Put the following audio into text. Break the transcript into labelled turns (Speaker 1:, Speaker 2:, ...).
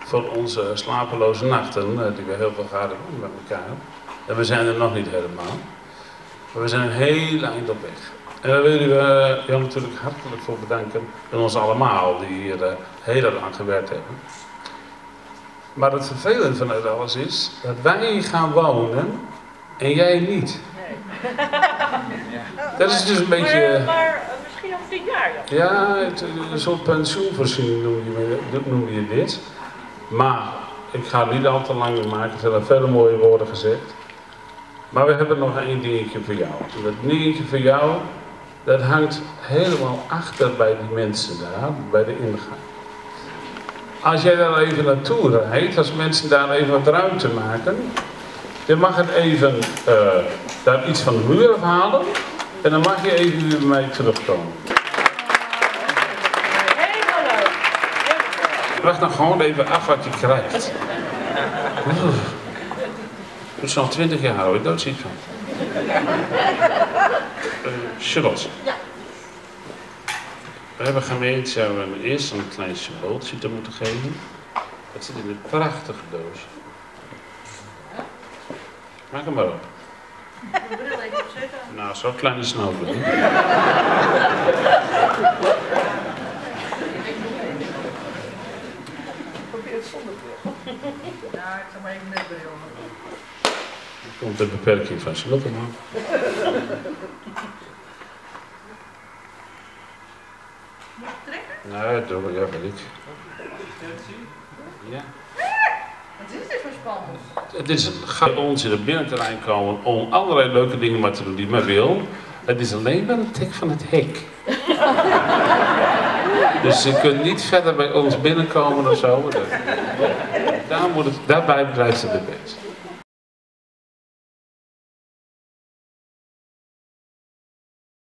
Speaker 1: voor onze slapeloze nachten, die we heel veel gaan doen met elkaar. En we zijn er nog niet helemaal. Maar we zijn een heel eind op weg. En daar willen we jou natuurlijk hartelijk voor bedanken. En ons allemaal die hier heel erg aan gewerkt hebben. Maar het vervelende van het alles is dat wij gaan wonen en jij niet. Nee. Dat is dus een beetje...
Speaker 2: Maar misschien over 10 jaar dan?
Speaker 1: Ja, een soort pensioenvoorziening noem je dit. Maar ik ga het niet al te lang maken, er zijn vele mooie woorden gezegd. Maar we hebben nog één dingetje voor jou. Dat dingetje voor jou, dat hangt helemaal achter bij die mensen daar, bij de ingang. Als jij daar even naartoe rijdt, als mensen daar even wat ruimte maken, dan mag het even daar iets van de muur afhalen en dan mag je even weer bij mij terugkomen. Wacht dan gewoon even af wat je krijgt. Het is al 20 jaar oud, daar zie je van. Charlotte.
Speaker 2: Ja.
Speaker 1: We hebben gemeend, zouden we eerst een klein symbooltje te moeten geven. Dat zit in een prachtige doos. Maak hem maar op. Nou, zo'n kleine snovel.
Speaker 2: Probeer het zonder bril. Ja, ik zal maar even met bril.
Speaker 1: Er komt een beperking van Charlotte, man.
Speaker 2: Moet je trekken?
Speaker 1: Nee, doe maar, ja, weet ik. Ja.
Speaker 2: Wat is dit voor spannend?
Speaker 1: Het is een gat bij ons in het binnenterrein komen om allerlei leuke dingen maar te doen die men wil. Het is alleen maar een tik van het hek. Dus je kunt niet verder bij ons binnenkomen of zo. Daarbij blijft het het best.